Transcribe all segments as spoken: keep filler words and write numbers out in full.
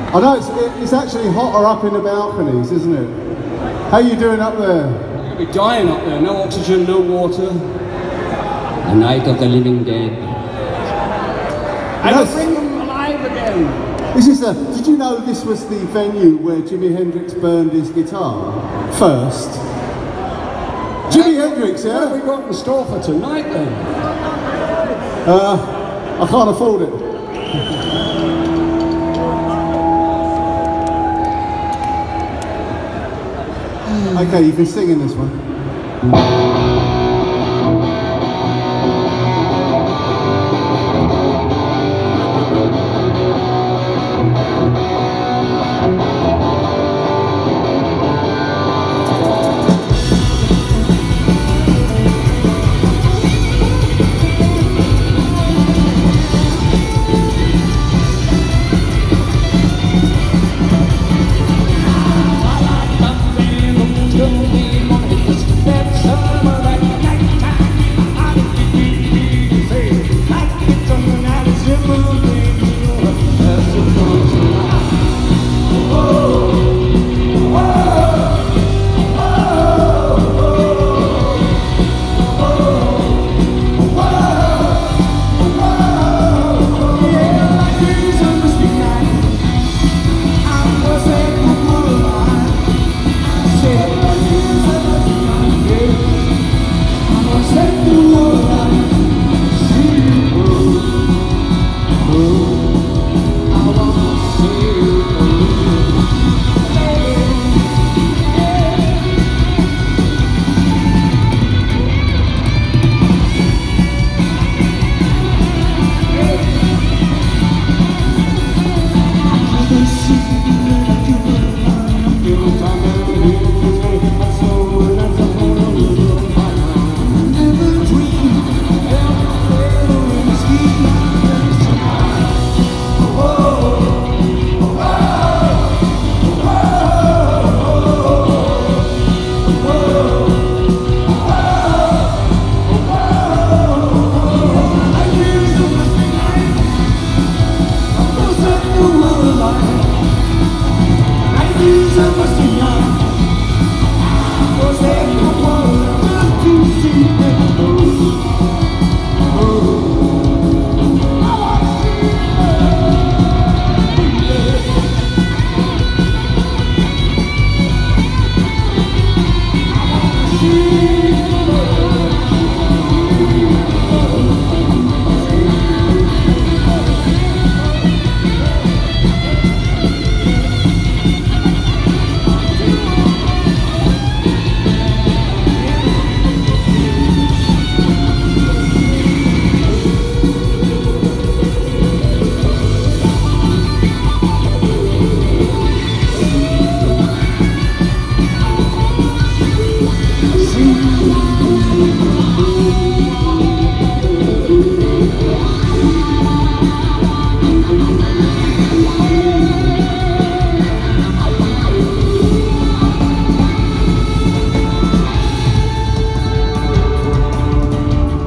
I know it's, it's actually hotter up in the balconies, isn't it? How are you doing up there? You're going to be dying up there. No oxygen, no water. The night of the living dead. I will bring them alive again. This is a, did you know this was the venue where Jimi Hendrix burned his guitar first? Jimi uh, Hendrix, yeah? What have we got in store for tonight then? Uh, I can't afford it. Okay, you can sing in this one.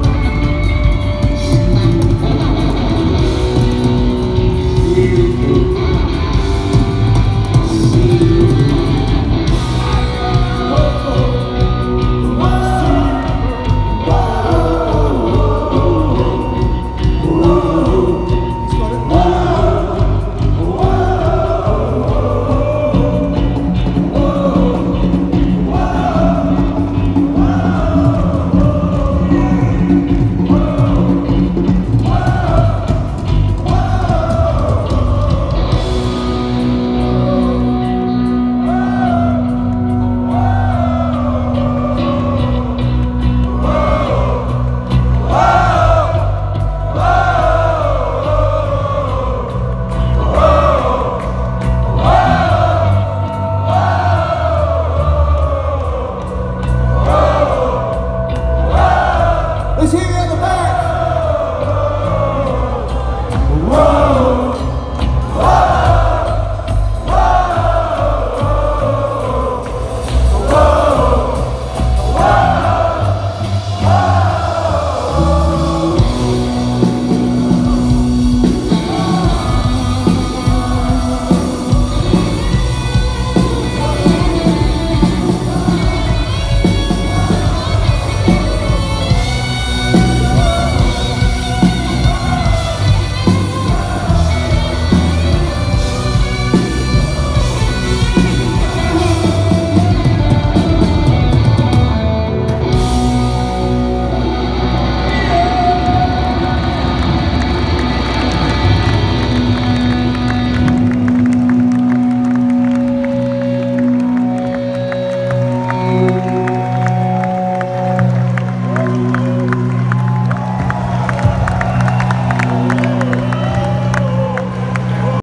you.